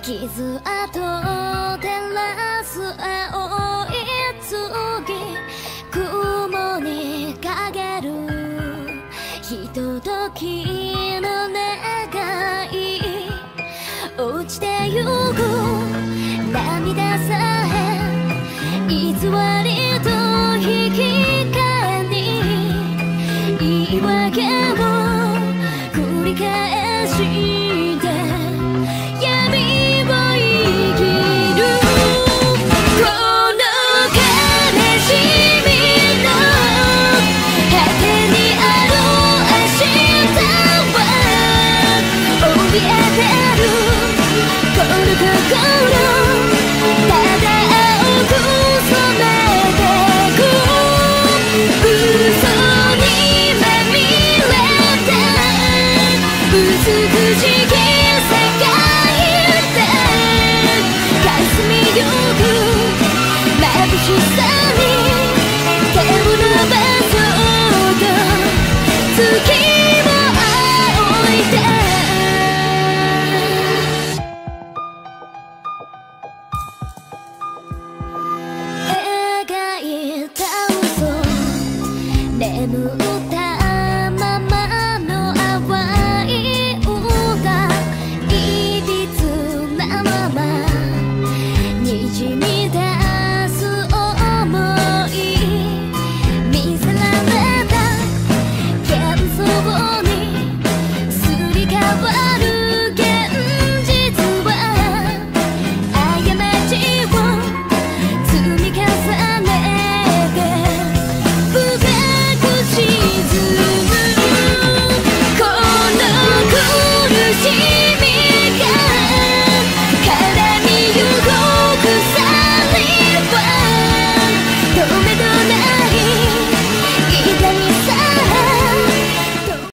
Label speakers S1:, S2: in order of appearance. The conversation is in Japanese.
S1: 傷跡照らす青い月、雲に陰るひとときの願い、落ちてゆく涙さえ偽りと引き換えに、言い訳を繰り返して闇を生きる。この悲しみの果てにある明日は怯えてるこの心